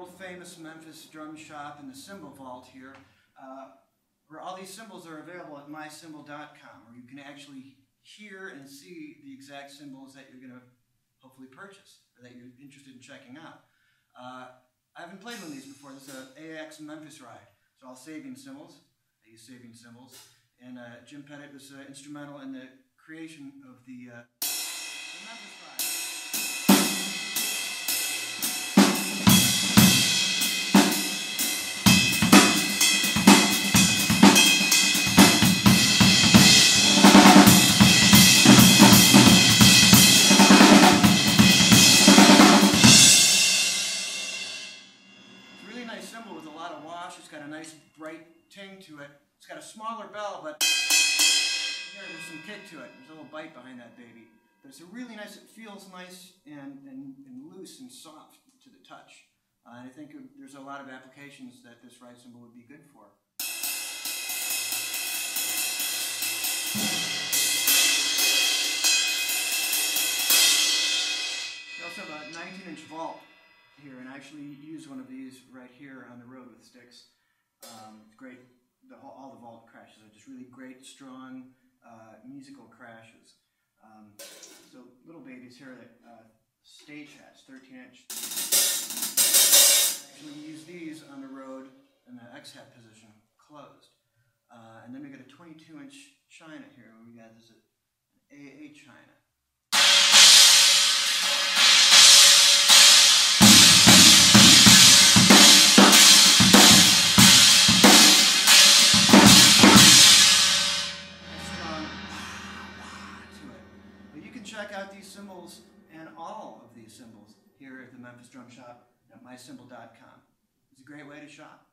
world-famous Memphis drum shop in the Cymbal Vault here, where all these cymbals are available at mycymbal.com, where you can actually hear and see the exact cymbals that you're going to hopefully purchase, or that you're interested in checking out. I haven't played one of these before. This is an AX Memphis ride. It's all Sabian cymbals. I use Sabian cymbals. And Jim Pettit was instrumental in the creation of the Memphis ride. Nice cymbal with a lot of wash. It's got a nice bright ting to it. It's got a smaller bell, but here there's some kick to it. There's a little bite behind that baby. But it's a really nice, it feels nice and loose and soft to the touch. And I think there's a lot of applications that this ride cymbal would be good for. We also have a 19-inch vault here, and I actually use one of these right here on the road with sticks. It's great. All the vault crashes are just really great, strong musical crashes. So little babies here that stage has 13-inch. Actually use these on the road in the X-hat position, closed. And then we got a 22-inch China here. We got this an AA China. Check out these cymbals and all of these cymbals here at the Memphis Drum Shop at mycymbal.com. It's a great way to shop.